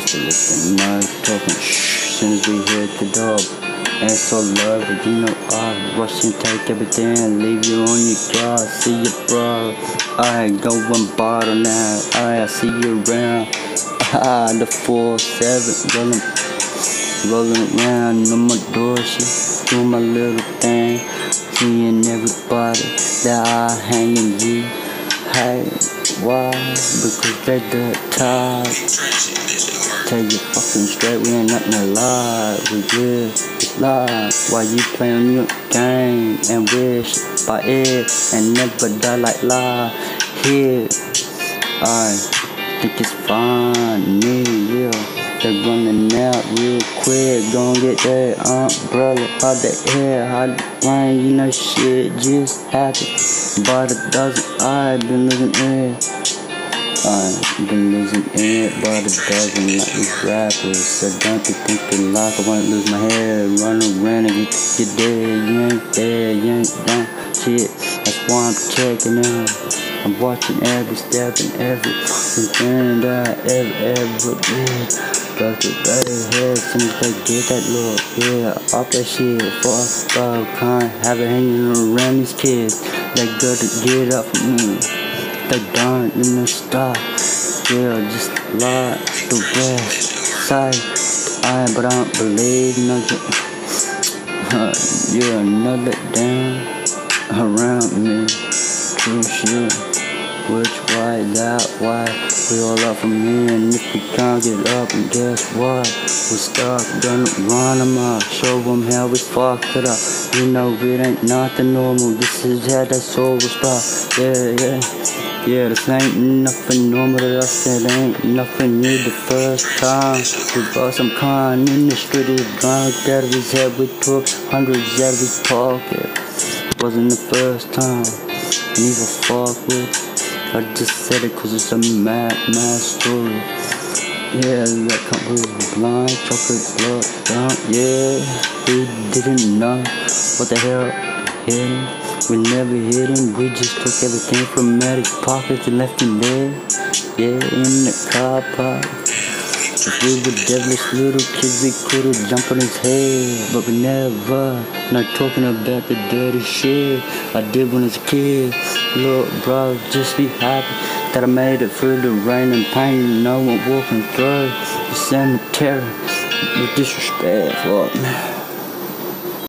Listen, my talking soon as we hit the door. And so love, but you know I rush and take everything and leave you on your guard. See you, bro. I go and bottle now. I see you around. The 4-7 rolling around on my door. She doing my little thing, seeing everybody that I hang in you. Hey, why? Because they the top. Tell you fucking straight, we ain't nothing to lie. We just lie while you play on your game and wish by it and never die like lie. Here, I think it's funny, yeah. They're running out real quick, gon' get that umbrella out the air, out the rain, you know shit just happened. But it doesn't, I've been losing it. I've been losing it, but it doesn't like these rappers. So don't you think they like I wanna lose my head, run around and get dead. You ain't there, you ain't done shit. That's why I'm checking out. I'm watching every step and every thing that I ever did. But they head soon as they get that look, yeah, off that shit. Fuck up, can't have it hanging around these kids. They gotta get up for me. They don't even stop, yeah, just like the west side. But I don't believe nothing. Yeah, another down around me. True shit. Which way, that way, we all up from here. And if we can't get up, and guess what? We start gonna run them up, show them how we fucked it up. You know it ain't nothing normal, this is how that soul will start. Yeah. Yeah, this ain't nothing normal to us, it ain't nothing new the first time. We bought some kind in the street, it was drunk out of his head, we took hundreds out of his pocket. Wasn't the first time, neither fuck with. I just said it cause it's a mad story. Yeah, that couple was blind, chocolate blood down, yeah. We didn't know what the hell hit him. We never hit him, we just took everything from Maddie's pockets and left him there. Yeah, in the car park. If we were devilish little kids, we could've jumped on his head. But we never, not talking about the dirty shit I did when I was a kid. Look, bro, just be happy that I made it through the rain and pain. No one walking through the cemetery with disrespect, fuck me.